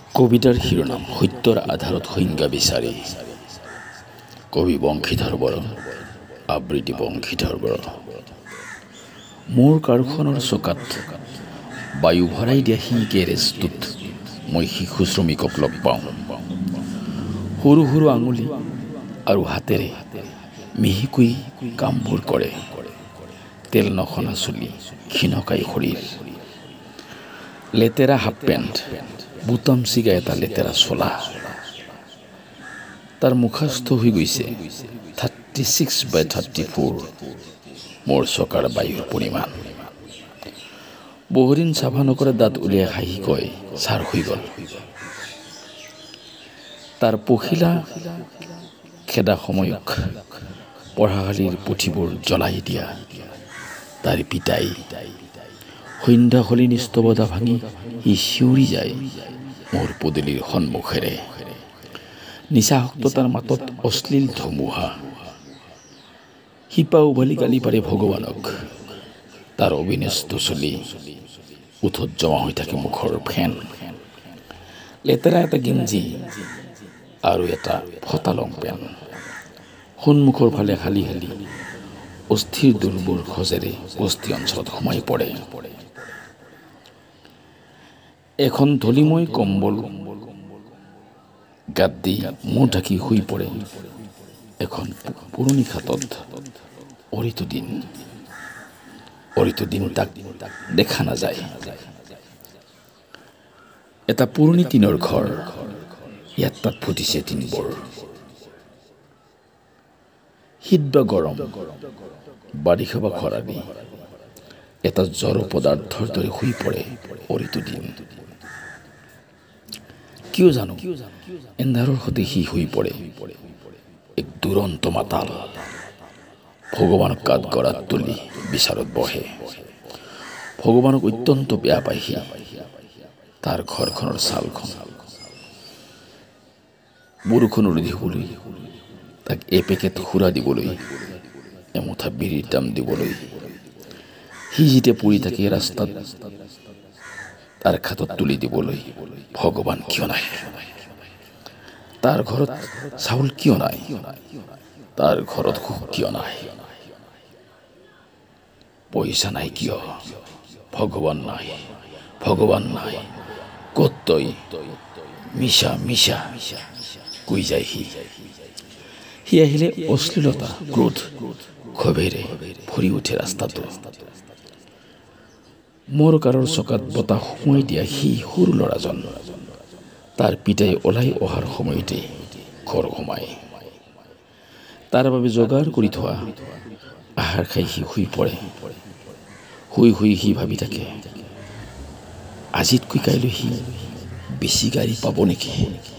কবিতাৰ শিৰোনাম সত্যৰ আধাৰত সংজ্ঞা বিচাৰি কবি বংশীধৰ বৰা আবৃত্তি বংশীধৰ বৰা মোৰ কাৰখনৰ চকাত বায়ু ভৰাই দিয়া সি গেৰেজটোত মই শিশু শ্ৰমিকক লগ পাওঁ সৰু সৰু আঙুলি আৰু হাতেৰে মিহিকৈ কামবোৰ কৰে তেল নখনা চুলি ক্ষীণকাই শৰীৰ লেতেৰা হাফ পেণ্ট বুটাম চিগা এটা লেতেৰা চোলা তাৰ মুখাস্থ হৈ গৈছে 36/34 মোৰ চকাৰ বায়ুৰ পৰিমাণ বহুদিন চাফা নকৰা দাঁত উলিয়াই হাঁহি কয় ছাৰ হৈ গ'ল তাৰ পখিলা খেদা সময়ক পঢ়াশালীৰ পুথিবোৰ জ্বলাই দিয়া তাৰ পিতাই সন্ধ্যা হলি নিস্তবতা ভাঙি সি চিঞৰি যায় মোৰ পদূলিৰ সন্মুখেৰে নিচাসক্ততাৰ মাতত অশ্লীল ধুমুহা শিপা উভালি গালি পাৰে ভগৱানক তাৰ অবিনষ্ট চলি উঠত জমা হৈ থাকে মুখৰ ফেন লেতেৰা এটা গেঞ্জি আৰু এটা ফটা লং পেণ্ট সন্মুখৰ ফালে হালি হালি অস্থিৰ দুৰ্বৰ খোজেৰে বস্তি অঞ্চলত সোমাই পৰে এখন ধলিময় কম্বল গাত দি মূৰ ঢাকি শুই পৰে এখন পুৰণি খাটত অৰিত দিন তাক দেখা নাযায় এটা পুৰণি টিনৰ ঘৰ ইয়াত তাত ফুটিছে টিনবোৰ শীত বা গৰম বাৰিষা বা খৰালি এটা জড় পদাৰ্থৰ দৰে শুই পৰে অৰিত দিন কিয় জানো এন্ধাৰৰ সৈতে সি শুই পৰে এক দুৰন্ত মাতাল ভগৱানক কাঠ গড়াত তুলি বিচাৰত বহে ভগৱানক অত্যন্ত বেয়া পায় সি তাৰ ঘৰখনৰ ছালখন বৰষুণ দিবলৈ তাক এপেকেট সুৰা দিবলৈ এমুঠা বিৰিৰ দাম দিবলৈ সি যেতিয়া পৰি থাকে ৰাস্তাত তাৰ খাটত তুলি দিবলৈ ভগৱান কিয় নাই তাৰ ঘৰত চাউল কিয় নাই তাৰ ঘৰত সুখ কিয় নাই পইচা নাই কিয় ভগৱান নাই ক'ত তই মিছা কৈ যায় সি আহিলে অশ্লীলতা ক্ৰোধ ক্ষোভেৰে ভৰি উঠে ৰাস্তাটো মোৰ কাৰৰ চকাত বতাহ সোমাই দিয়া সি সৰু ল'ৰাজন তাৰ পিতাই ওলাই অহাৰ সময়তে ঘৰ সোমাই তাৰ বাবে যোগাৰ কৰি থোৱা আহাৰ খাই সি শুই পৰে শুই সি ভাবি থাকে আজিতকৈ কাইলৈ সি বেছি গাড়ী পাব নেকি